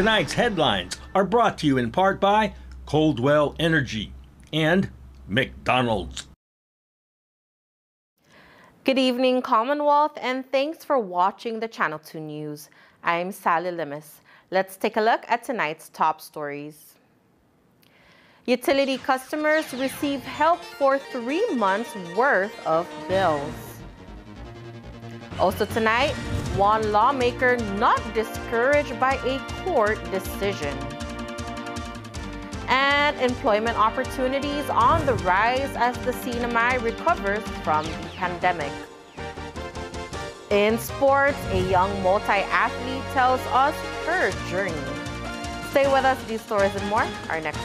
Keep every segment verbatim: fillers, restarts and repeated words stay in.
Tonight's headlines are brought to you in part by Coldwell Energy and McDonald's. Good evening, Commonwealth, and thanks for watching the Channel two News. I'm Sally Limis. Let's take a look at tonight's top stories. Utility customers receive help for three months worth of bills. Also tonight, one lawmaker not discouraged by a court decision. And employment opportunities on the rise as the C N M I recovers from the pandemic. In sports, a young multi-athlete tells us her journey. Stay with us, these stories and more are next.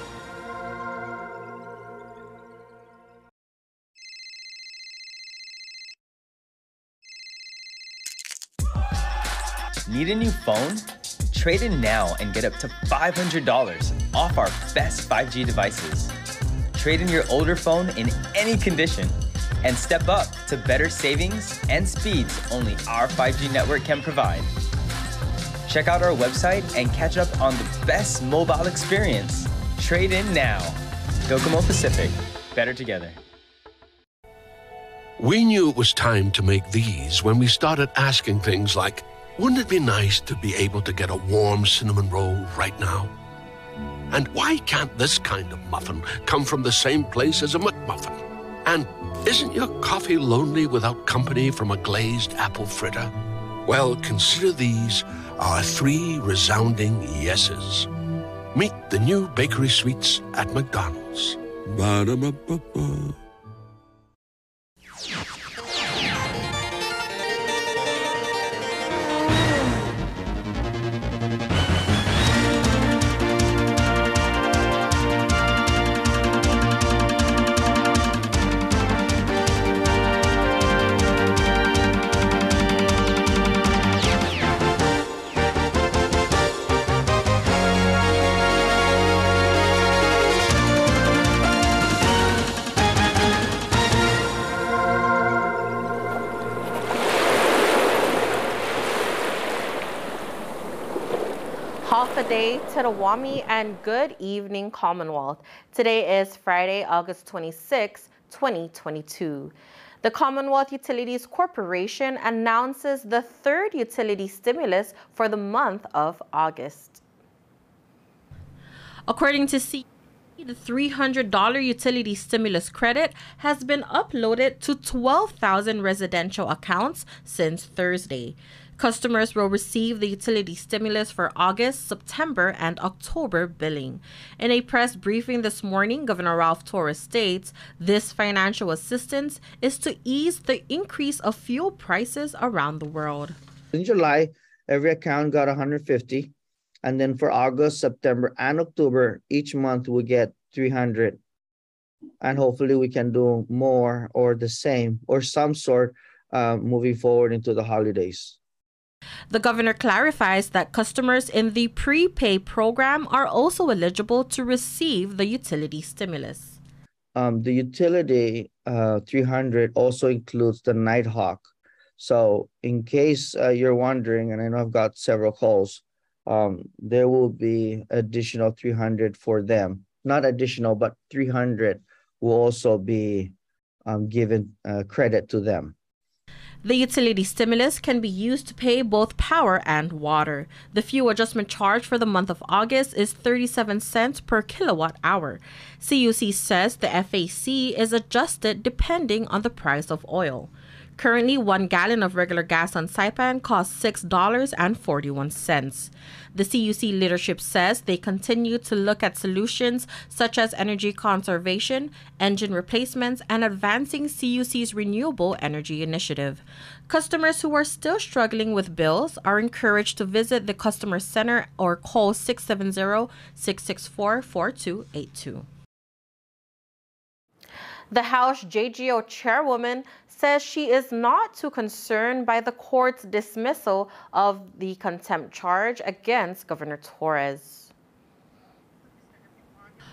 Need a new phone? Trade in now and get up to five hundred dollars off our best five G devices. Trade in your older phone in any condition and step up to better savings and speeds only our five G network can provide. Check out our website and catch up on the best mobile experience. Trade in now. Docomo Pacific, better together. We knew it was time to make these when we started asking things like, wouldn't it be nice to be able to get a warm cinnamon roll right now? And why can't this kind of muffin come from the same place as a McMuffin? And isn't your coffee lonely without company from a glazed apple fritter? Well, consider these our three resounding yeses. Meet the new bakery sweets at McDonald's. Ba-da-ba-ba-ba. Day to the Wami and good evening, Commonwealth. Today is Friday, August twenty-sixth, twenty twenty-two. The Commonwealth Utilities Corporation announces the third utility stimulus for the month of August. According to C the three hundred dollar utility stimulus credit has been uploaded to twelve thousand residential accounts since Thursday. Customers will receive the utility stimulus for August, September, and October billing. In a press briefing this morning, Governor Ralph Torres states this financial assistance is to ease the increase of fuel prices around the world. In July, every account got one hundred fifty, and then for August, September, and October, each month we get three hundred. And hopefully we can do more or the same or some sort uh, moving forward into the holidays. The governor clarifies that customers in the prepay program are also eligible to receive the utility stimulus. Um, the utility uh, three hundred also includes the Nighthawk. So in case uh, you're wondering, and I know I've got several calls, um, there will be additional three hundred for them. Not additional, but three hundred will also be um, given uh, credit to them. The utility stimulus can be used to pay both power and water. The fuel adjustment charge for the month of August is thirty-seven cents per kilowatt hour. C U C says the F A C is adjusted depending on the price of oil. Currently, one gallon of regular gas on Saipan costs six dollars and forty-one cents. The C U C leadership says they continue to look at solutions such as energy conservation, engine replacements, and advancing C U C's renewable energy initiative. Customers who are still struggling with bills are encouraged to visit the Customer Center or call six seven zero, six six four, four two eight two. The House J G O chairwoman says she is not too concerned by the court's dismissal of the contempt charge against Governor Torres.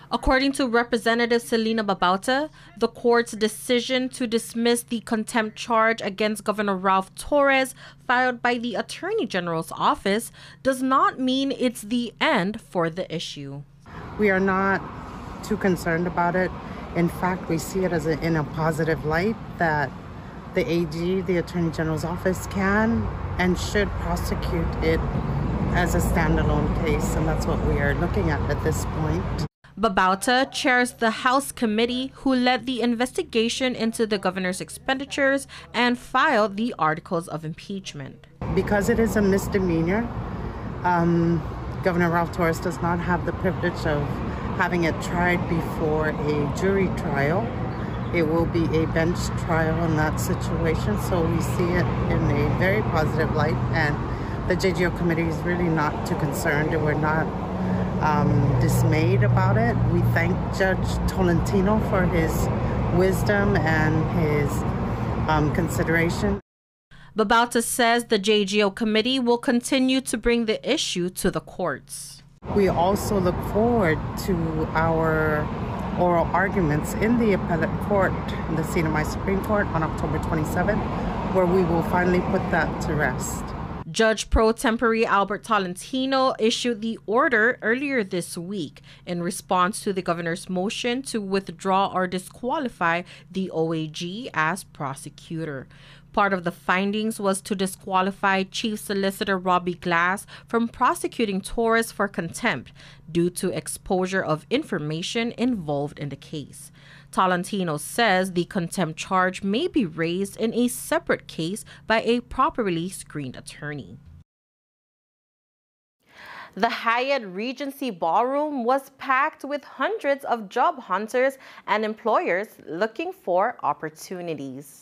According to Representative Selena Babauta, the court's decision to dismiss the contempt charge against Governor Ralph Torres filed by the Attorney General's office does not mean it's the end for the issue. We are not too concerned about it. In fact, we see it as a, in a positive light that the A G, the Attorney General's office, can and should prosecute it as a standalone case, and that's what we are looking at at this point. Babauta chairs the House committee who led the investigation into the governor's expenditures and filed the articles of impeachment. Because it is a misdemeanor, um, Governor Ralph Torres does not have the privilege of having it tried before a jury trial. It will be a bench trial in that situation, so we see it in a very positive light, and the J G O committee is really not too concerned. We're not um, dismayed about it. We thank Judge Tolentino for his wisdom and his um, consideration. Babauta says the J G O committee will continue to bring the issue to the courts. We also look forward to our oral arguments in the appellate court, in the C N M I Supreme Court on October twenty-seventh, where we will finally put that to rest. Judge Pro Tempore Albert Tolentino issued the order earlier this week in response to the governor's motion to withdraw or disqualify the O A G as prosecutor. Part of the findings was to disqualify Chief Solicitor Robbie Glass from prosecuting Torres for contempt due to exposure of information involved in the case. Tolentino says the contempt charge may be raised in a separate case by a properly screened attorney. The Hyatt Regency Ballroom was packed with hundreds of job hunters and employers looking for opportunities.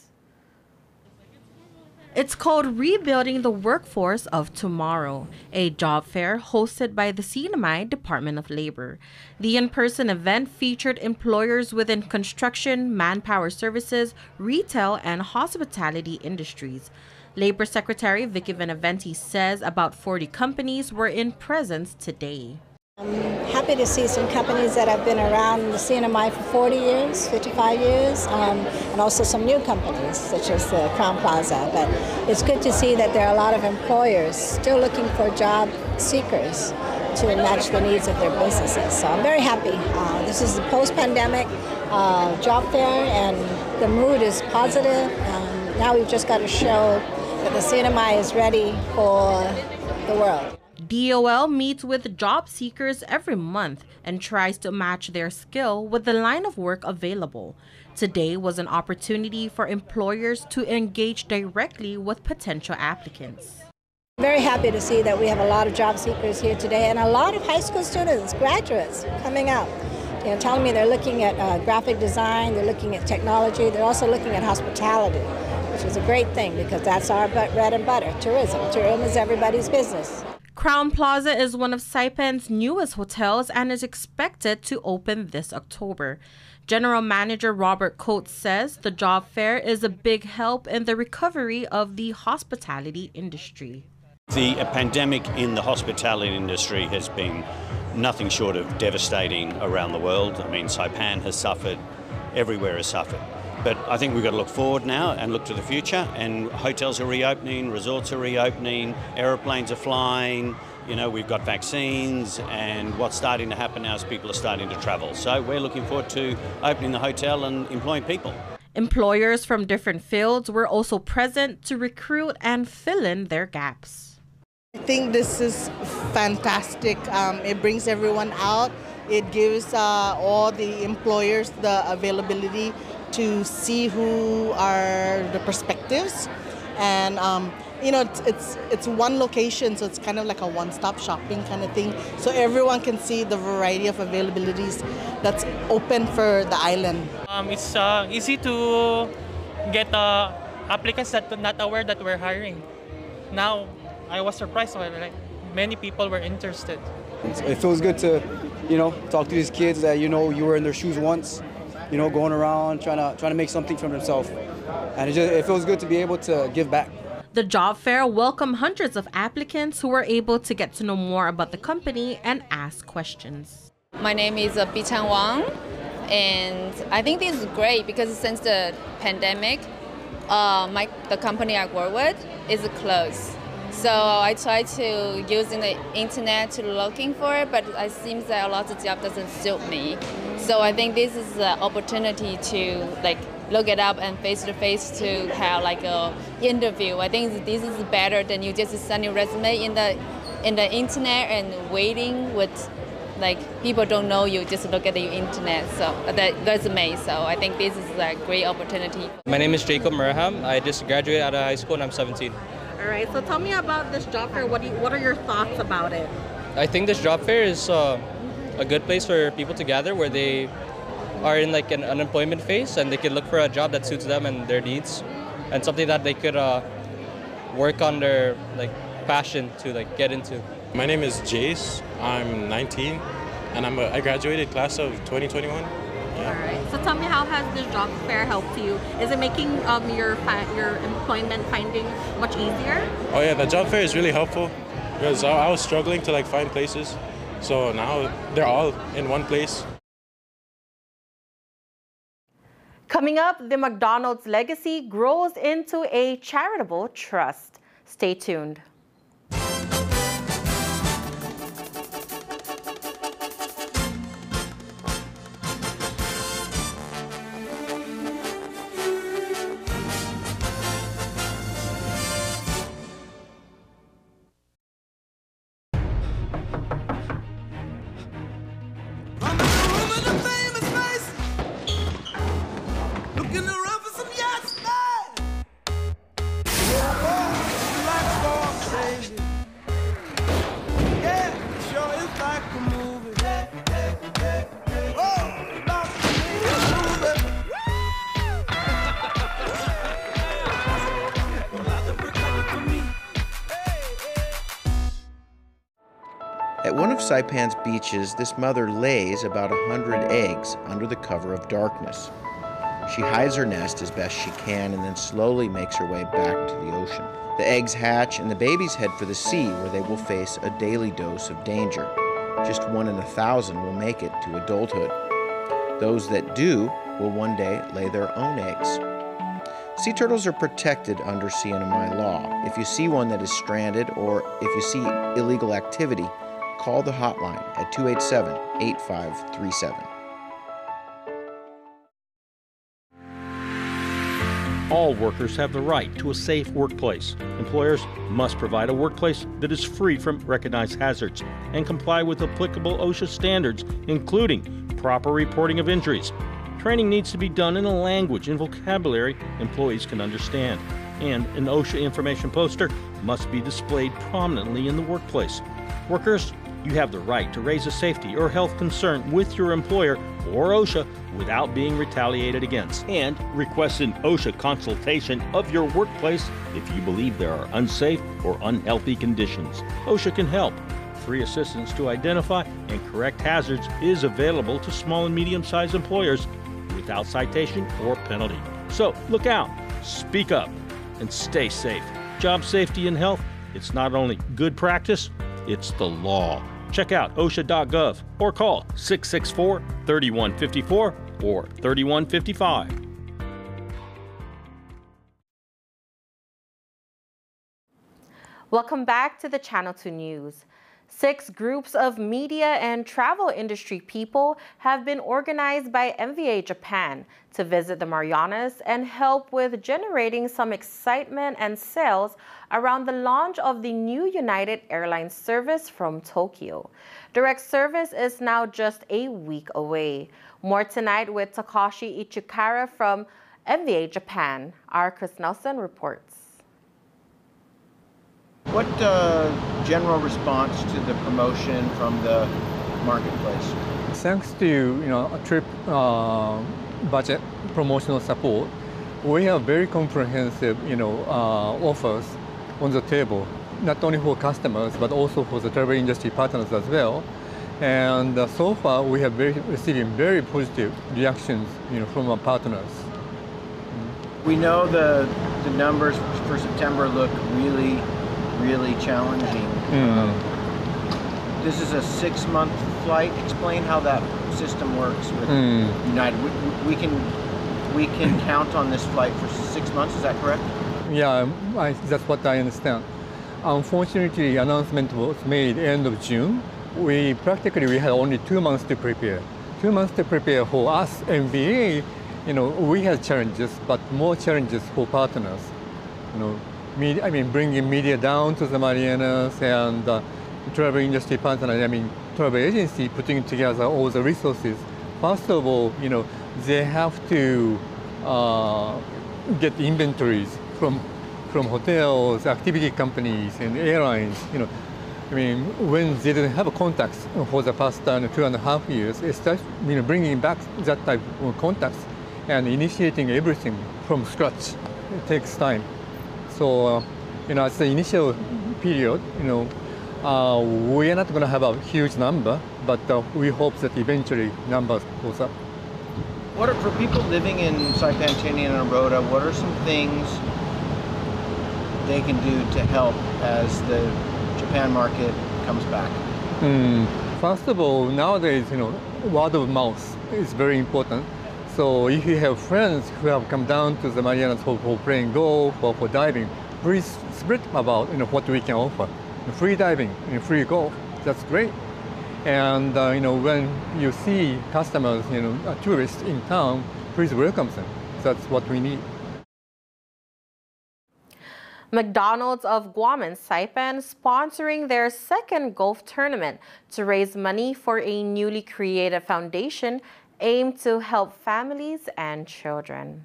It's called Rebuilding the Workforce of Tomorrow, a job fair hosted by the C N M I Department of Labor. The in-person event featured employers within construction, manpower services, retail, and hospitality industries. Labor Secretary Vicky Benaventi says about forty companies were in presence today. I'm happy to see some companies that have been around the C N M I for forty years, fifty-five years, um, and also some new companies such as the Crowne Plaza. But it's good to see that there are a lot of employers still looking for job seekers to match the needs of their businesses. So I'm very happy. Uh, this is the post-pandemic uh, job fair, and the mood is positive. Um, now we've just got to show that the C N M I is ready for the world. D O L meets with job seekers every month and tries to match their skill with the line of work available. Today was an opportunity for employers to engage directly with potential applicants. Very happy to see that we have a lot of job seekers here today and a lot of high school students, graduates coming out, you know, telling me they're looking at uh, graphic design, they're looking at technology, they're also looking at hospitality, which is a great thing because that's our bread and butter, tourism. Tourism is everybody's business. Crowne Plaza is one of Saipan's newest hotels and is expected to open this October. General Manager Robert Coates says the job fair is a big help in the recovery of the hospitality industry. The pandemic in the hospitality industry has been nothing short of devastating around the world. I mean, Saipan has suffered, everywhere has suffered. But I think we've got to look forward now and look to the future, and hotels are reopening, resorts are reopening, aeroplanes are flying, you know, we've got vaccines, and what's starting to happen now is people are starting to travel. So we're looking forward to opening the hotel and employing people. Employers from different fields were also present to recruit and fill in their gaps. I think this is fantastic. Um, it brings everyone out. It gives uh, all the employers the availability to see who are the perspectives, and um, you know, it's, it's it's one location, so it's kind of like a one-stop shopping kind of thing. So everyone can see the variety of availabilities that's open for the island. Um, it's uh, easy to get uh, applicants that are not aware that we're hiring. Now, I was surprised when like many people were interested. It feels good to, you know, talk to these kids that you know you were in their shoes once. You know, going around trying to trying to make something for themselves, and it just it feels good to be able to give back. The job fair welcomed hundreds of applicants who were able to get to know more about the company and ask questions. My name is uh, Bichan Wang, and I think this is great because since the pandemic, uh, my the company I work with is closed. So I try to using the internet to looking for it, but it seems that a lot of job doesn't suit me. So I think this is an opportunity to like look it up and face to face to have like a interview. I think this is better than you just send your resume in the in the internet and waiting with like people don't know you, just look at the internet, so the resume. So I think this is a great opportunity. My name is Jacob Murham. I just graduated out of high school and I'm seventeen. All right, so tell me about this job fair. What do you, what are your thoughts about it? I think this job fair is uh, a good place for people to gather where they are in like an unemployment phase and they can look for a job that suits them and their needs, and something that they could uh, work on their like passion to like get into. My name is Jace. I'm nineteen, and I'm a, I graduated class of twenty twenty-one. Yeah. All right. So tell me, how has this job fair helped you? Is it making um, your fi- your employment finding much easier? Oh yeah, the job fair is really helpful because I, I was struggling to like find places, so now they're all in one place. Coming up, the McDonald's legacy grows into a charitable trust. Stay tuned. At one of Saipan's beaches, this mother lays about a hundred eggs under the cover of darkness. She hides her nest as best she can and then slowly makes her way back to the ocean. The eggs hatch and the babies head for the sea, where they will face a daily dose of danger. Just one in a thousand will make it to adulthood. Those that do will one day lay their own eggs. Sea turtles are protected under C N M I law. If you see one that is stranded or if you see illegal activity, call the hotline at two eight seven, eight five three seven. All workers have the right to a safe workplace. Employers must provide a workplace that is free from recognized hazards and comply with applicable OSHA standards, including proper reporting of injuries. Training needs to be done in a language and vocabulary employees can understand, and an OSHA information poster must be displayed prominently in the workplace. Workers, you have the right to raise a safety or health concern with your employer or OSHA without being retaliated against, and request an OSHA consultation of your workplace if you believe there are unsafe or unhealthy conditions. OSHA can help. Free assistance to identify and correct hazards is available to small and medium-sized employers without citation or penalty. So look out, speak up, and stay safe. Job safety and health, it's not only good practice, it's the law. Check out OSHA dot gov or call six six four, three one five four or three one five five. Welcome back to the Channel two News. Six groups of media and travel industry people have been organized by M V A Japan to visit the Marianas and help with generating some excitement and sales around the launch of the new United Airlines service from Tokyo. Direct service is now just a week away. More tonight with Takashi Ichikara from M V A Japan. Our Chris Nelson reports. What uh, general response to the promotion from the marketplace? Thanks to you know a trip uh, budget promotional support, we have very comprehensive you know uh, offers on the table, not only for customers but also for the travel industry partners as well. And uh, so far we have very, receiving very positive reactions you know from our partners. We know the the numbers for September look really. really challenging. Mm. Um, this is a six-month flight. Explain how that system works with Mm. United. We, we can we can count on this flight for six months. Is that correct? Yeah, I, that's what I understand. Unfortunately, announcement was made end of June. We practically we had only two months to prepare. Two months to prepare for us, N B A. You know, we had challenges, but more challenges for partners. You know, media, I mean, bringing media down to the Marianas and uh, travel industry partners. I mean, travel agency putting together all the resources. First of all, you know, they have to uh, get inventories from from hotels, activity companies, and airlines. You know, I mean, when they didn't have contacts for the past uh, two and a half years, it starts, you know, bringing back that type of contacts and initiating everything from scratch. It takes time. So, uh, you know, as the initial period, you know, uh, we are not going to have a huge number, but uh, we hope that eventually numbers goes up. What are, for people living in Saipan, Tinian, and Aroda, what are some things they can do to help as the Japan market comes back? Mm. First of all, nowadays, you know, word of mouth is very important. So if you have friends who have come down to the Marianas for, for playing golf or for diving, please spread about, you know, what we can offer. Free diving and free golf, that's great. And uh, you know, when you see customers, you know, uh, tourists in town, please welcome them. That's what we need. McDonald's of Guam and Saipan sponsoring their second golf tournament to raise money for a newly created foundation aimed to help families and children.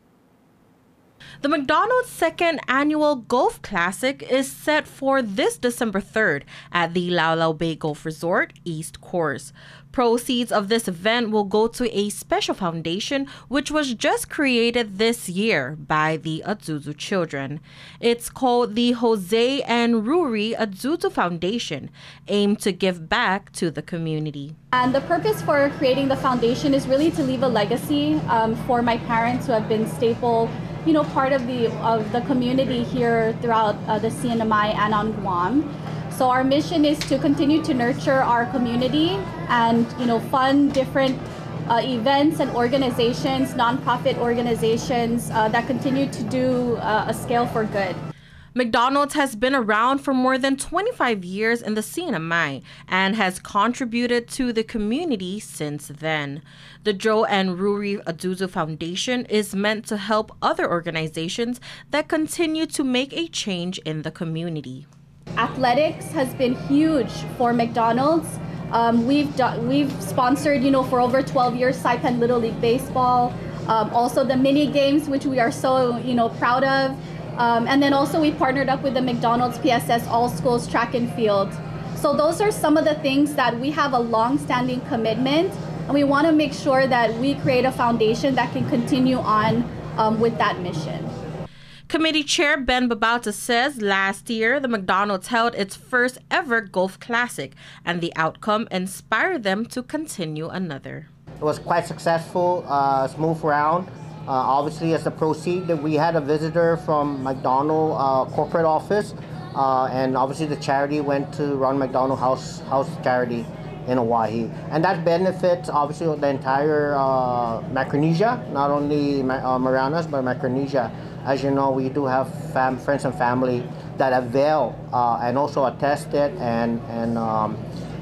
The McDonald's second annual Golf Classic is set for this December third at the Lau Lau Bay Golf Resort, East Course. Proceeds of this event will go to a special foundation which was just created this year by the Azuzu children. It's called the Jose and Ruri Azuzu Foundation, aimed to give back to the community. And the purpose for creating the foundation is really to leave a legacy um, for my parents who have been staple, you know, part of the of the community here throughout uh, the C N M I and on Guam. So our mission is to continue to nurture our community and, you know, fund different uh, events and organizations, nonprofit organizations uh, that continue to do uh, a scale for good. McDonald's has been around for more than twenty-five years in the C N M I and has contributed to the community since then. The Joe and Ruri Azuzu Foundation is meant to help other organizations that continue to make a change in the community. Athletics has been huge for McDonald's. Um, we've done, we've sponsored, you know, for over twelve years, Saipan Little League Baseball. Um, also the mini games, which we are so, you know, proud of. Um, and then also we partnered up with the McDonald's P S S All Schools Track and Field. So those are some of the things that we have a long-standing commitment, and we want to make sure that we create a foundation that can continue on um, with that mission. Committee Chair Ben Babauta says last year the McDonald's held its first ever Golf Classic, and the outcome inspired them to continue another. It was quite successful, uh, smooth round. Uh, obviously, as a proceed, that we had a visitor from McDonald uh, corporate office, uh, and obviously the charity went to Ron McDonald House House Charity in Hawaii, and that benefits obviously the entire uh, Micronesia, not only uh, Marianas but Micronesia. As you know, we do have fam friends and family that avail uh, and also attested and and um,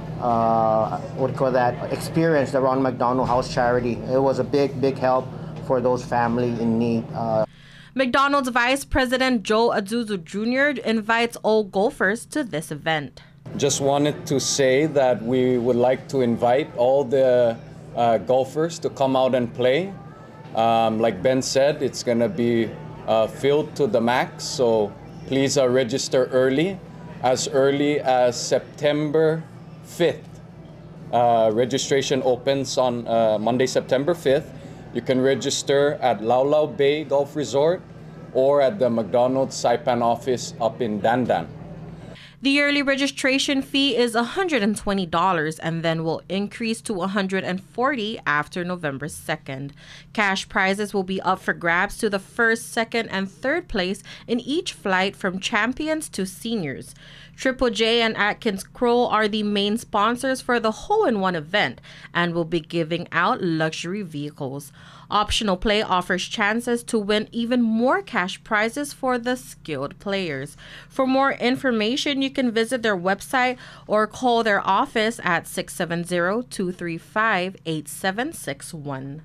uh, what do you call that? Experience the Ron McDonald House Charity. It was a big big help for those families in need. Uh, McDonald's Vice President Joe Azuzu Junior invites all golfers to this event. Just wanted to say that we would like to invite all the uh, golfers to come out and play. Um, like Ben said, it's going to be uh, filled to the max, so please uh, register early, as early as September fifth. Uh, registration opens on uh, Monday, September fifth. You can register at Lau Lau Bay Golf Resort or at the McDonald's Saipan office up in Dandan. The early registration fee is one hundred twenty dollars and then will increase to one hundred forty dollars after November second. Cash prizes will be up for grabs to the first, second, and third place in each flight from champions to seniors. Triple J and Atkins Kroll are the main sponsors for the hole-in-one event and will be giving out luxury vehicles. Optional play offers chances to win even more cash prizes for the skilled players. For more information, you can visit their website or call their office at six seven zero, two three five, eight seven six one.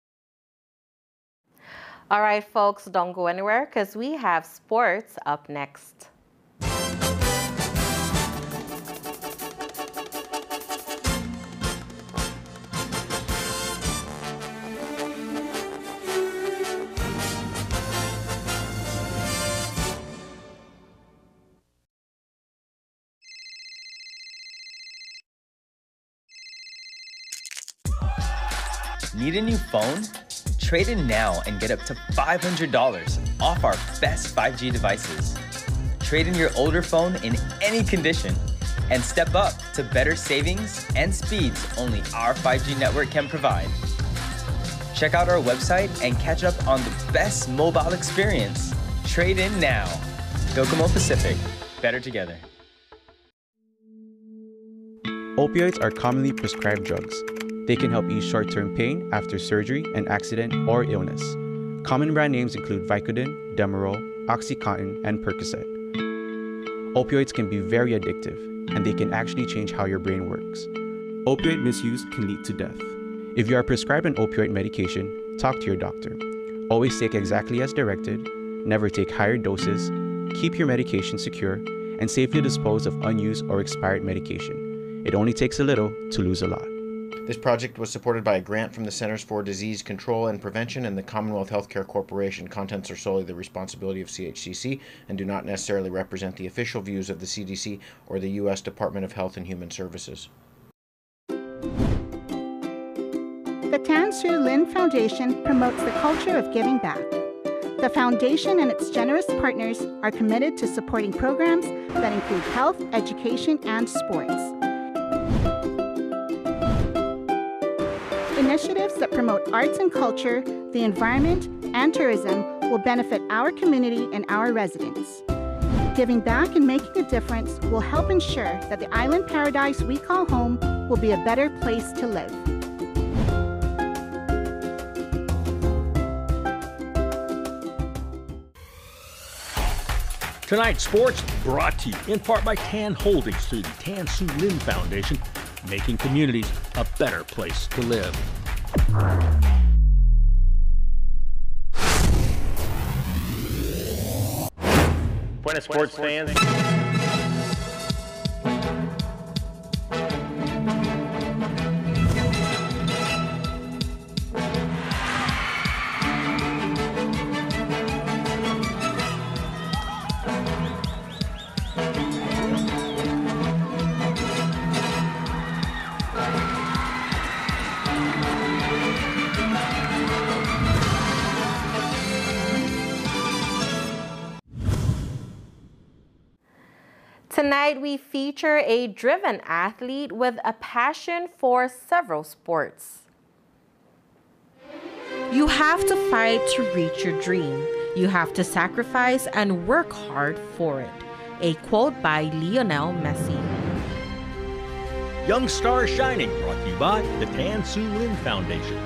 All right, folks, don't go anywhere because we have sports up next. Need a new phone? Trade in now and get up to five hundred dollars off our best five G devices. Trade in your older phone in any condition and step up to better savings and speeds only our five G network can provide. Check out our website and catch up on the best mobile experience. Trade in now. Docomo Pacific. Better together. Opioids are commonly prescribed drugs. They can help ease short-term pain after surgery, an accident, or illness. Common brand names include Vicodin, Demerol, OxyContin, and Percocet. Opioids can be very addictive, and they can actually change how your brain works. Opioid misuse can lead to death. If you are prescribed an opioid medication, talk to your doctor. Always take exactly as directed, never take higher doses, keep your medication secure, and safely dispose of unused or expired medication. It only takes a little to lose a lot. This project was supported by a grant from the Centers for Disease Control and Prevention and the Commonwealth Healthcare Corporation. Contents are solely the responsibility of C H C C and do not necessarily represent the official views of the C D C or the U S Department of Health and Human Services. The Tan Su Lin Foundation promotes the culture of giving back. The foundation and its generous partners are committed to supporting programs that include health, education, and sports. Initiatives that promote arts and culture, the environment, and tourism will benefit our community and our residents. Giving back and making a difference will help ensure that the island paradise we call home will be a better place to live. Tonight's sports brought to you in part by Tan Holdings through the Tan Su Lin Foundation, making communities a better place to live. Buenas sports fans. Tonight, we feature a driven athlete with a passion for several sports. You have to fight to reach your dream. You have to sacrifice and work hard for it. A quote by Lionel Messi. Young Stars Shining, brought to you by the Tan Su Lin Foundation.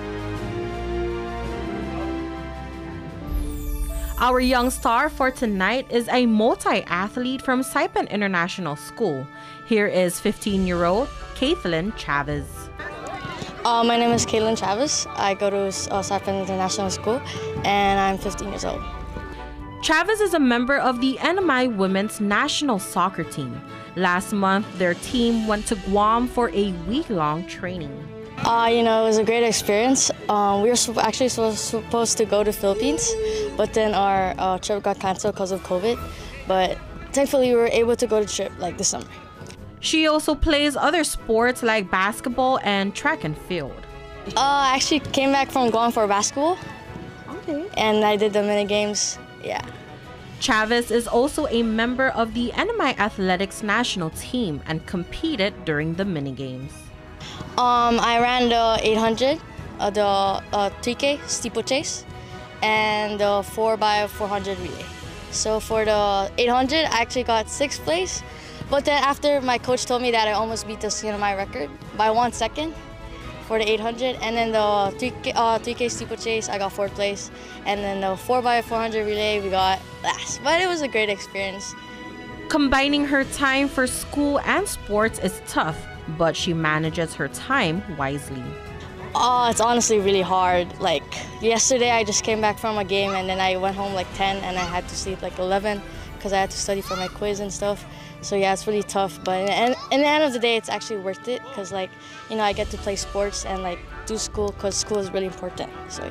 Our young star for tonight is a multi-athlete from Saipan International School. Here is fifteen-year-old Kathleen Chavez. Uh, my name is Kaylin Chavez. I go to uh, Saipan International School, and I'm fifteen years old. Chavez is a member of the N M I Women's National Soccer Team. Last month, their team went to Guam for a week-long training. Uh, you know, it was a great experience. Um, we were actually supposed to go to Philippines, but then our uh, trip got canceled because of COVID. But thankfully, we were able to go to the trip like this summer. She also plays other sports like basketball and track and field. Uh, I actually came back from Guam for basketball. Okay. And I did the mini games. Yeah. Chavez is also a member of the N M I Athletics national team and competed during the mini-games. Um, I ran the eight hundred, uh, the uh, three K steeplechase, and the four by four hundred relay. So for the eight hundred, I actually got sixth place. But then after my coach told me that I almost beat the C N M I record by one second for the eight hundred, and then the three K, uh, three K steeplechase, I got fourth place, and then the four by four hundred relay, we got last. But it was a great experience. Combining her time for school and sports is tough, but she manages her time wisely. Oh, it's honestly really hard. Like yesterday, I just came back from a game, and then I went home like ten, and I had to sleep like eleven because I had to study for my quiz and stuff. So yeah, it's really tough, but in the, end, in the end of the day, it's actually worth it because, like, you know, I get to play sports and like do school because school is really important. So.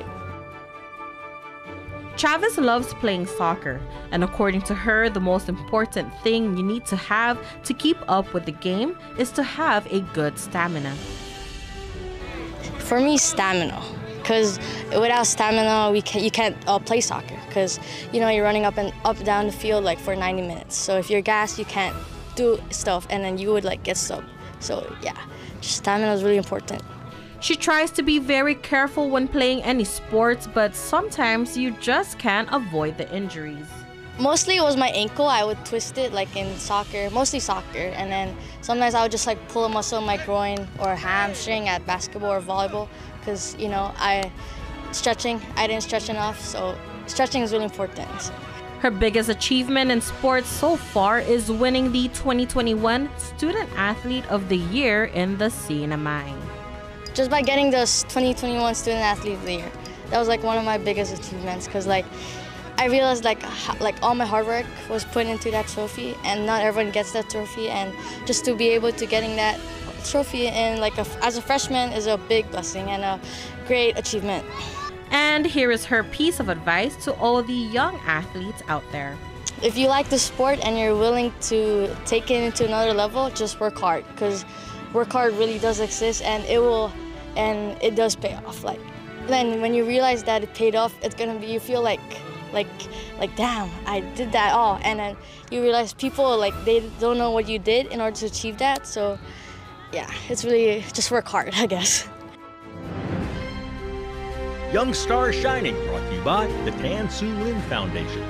Chavez loves playing soccer, and according to her, the most important thing you need to have to keep up with the game is to have a good stamina. For me, stamina, because without stamina, we can, you can't uh, play soccer, because you know you're running up and up and down the field like for ninety minutes. So if you're gassed, you can't do stuff, and then you would like get subbed. So yeah, just stamina is really important. She tries to be very careful when playing any sports, but sometimes you just can't avoid the injuries. Mostly it was my ankle. I would twist it like in soccer, mostly soccer, and then sometimes I would just like pull a muscle in my groin or hamstring at basketball or volleyball because, you know, I stretching, I didn't stretch enough, so stretching is really important. Her biggest achievement in sports so far is winning the twenty twenty-one Student Athlete of the Year in the C N M I. Just by getting the twenty twenty-one Student Athlete of the Year, that was like one of my biggest achievements because like I realized like like all my hard work was put into that trophy, and not everyone gets that trophy, and just to be able to getting that trophy in like a, as a freshman is a big blessing and a great achievement. And here is her piece of advice to all the young athletes out there. If you like the sport and you're willing to take it into another level, just work hard, because work hard really does exist, and it will, and it does pay off. Like then when you realize that it paid off, it's gonna be, you feel like like like damn, I did that all, and then you realize people like they don't know what you did in order to achieve that. So yeah, it's really just work hard, I guess. Young Star Shining, brought to you by the Tan Su Lin Foundation.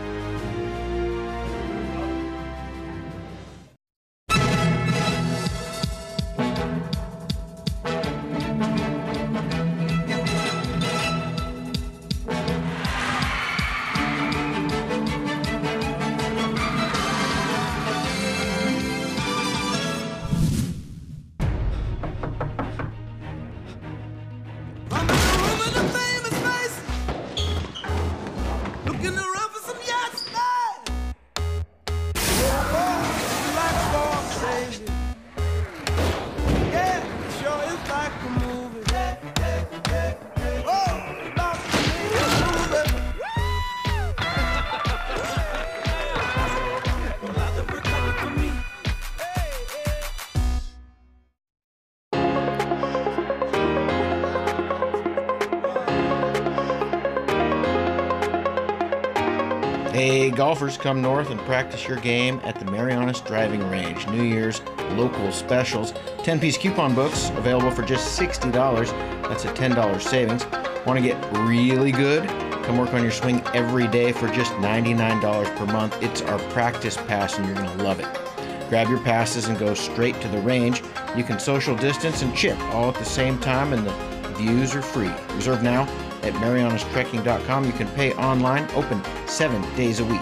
Hey, golfers, come north and practice your game at the Marianas Driving Range. New Year's local specials. ten-piece coupon books available for just sixty dollars. That's a ten dollars savings. Want to get really good? Come work on your swing every day for just ninety-nine dollars per month. It's our practice pass, and you're going to love it. Grab your passes and go straight to the range. You can social distance and chip all at the same time, and the views are free. Reserve now at marianas trekking dot com. You can pay online, open seven days a week.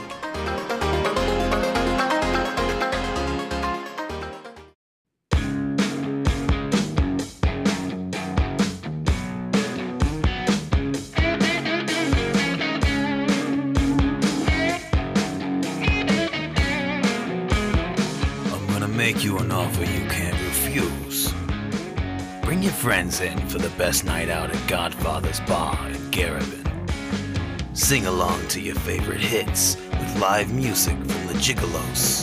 I'm gonna make you an offer you can't refuse. Bring your friends in for the best night out at Godfather's Bar in Garabin. Sing along to your favorite hits with live music from the Gigolos.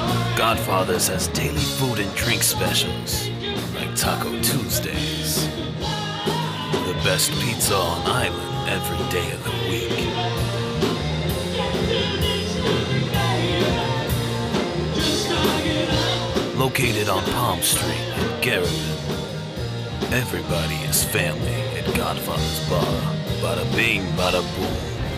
Godfather's has daily food and drink specials, like Taco Tuesdays. best pizza on island every day of the week. Located on Palm Street in Garrison. Everybody is family at Godfather's Bar. Bada bing, bada boom.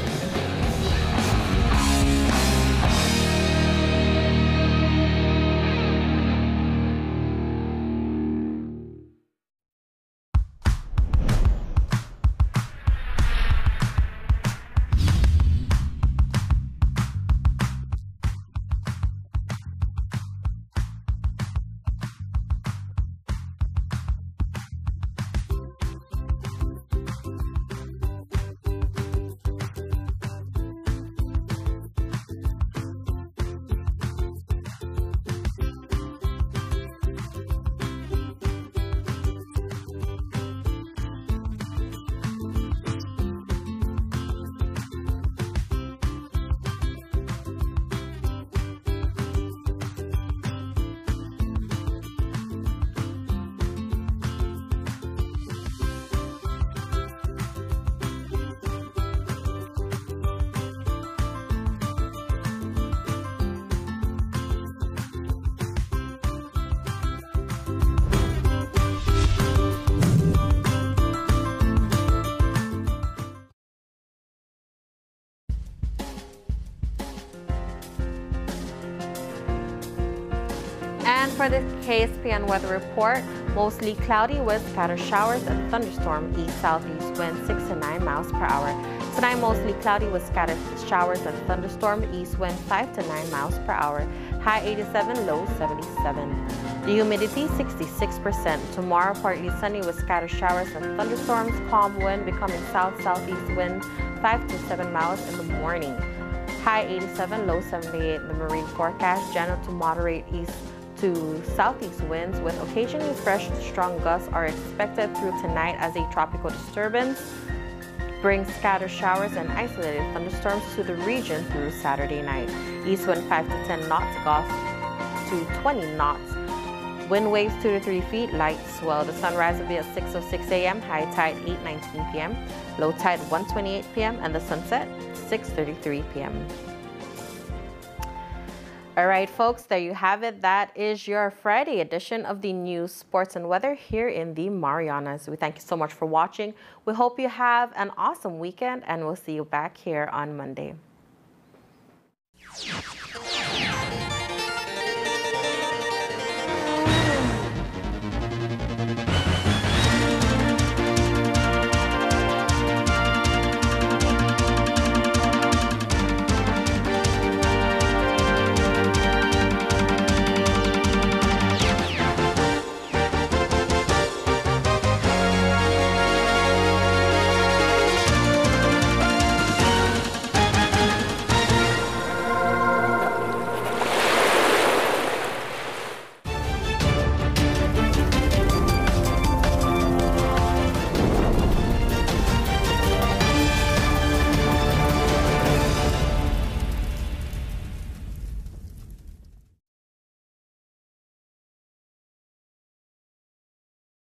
And for this K S P N weather report, mostly cloudy with scattered showers and thunderstorm, east-southeast wind six to nine miles per hour. Tonight, mostly cloudy with scattered showers and thunderstorm, east wind five to nine miles per hour. High eighty-seven, low seventy-seven. The humidity sixty-six percent. Tomorrow, partly sunny with scattered showers and thunderstorms, calm wind becoming south-southeast wind five to seven miles in the morning. High eighty-seven, low seventy-eight. The marine forecast, gentle to moderate east to southeast winds with occasionally fresh to strong gusts are expected through tonight as a tropical disturbance brings scattered showers and isolated thunderstorms to the region through Saturday night. East wind five to ten knots, gusts to twenty knots. Wind waves two to three feet, light swell. The sunrise will be at six oh six a m, high tide eight nineteen p m, low tide one twenty-eight p m, and the sunset six thirty-three p m All right, folks, there you have it. That is your Friday edition of the news, sports, and weather here in the Marianas. We thank you so much for watching. We hope you have an awesome weekend, and we'll see you back here on Monday.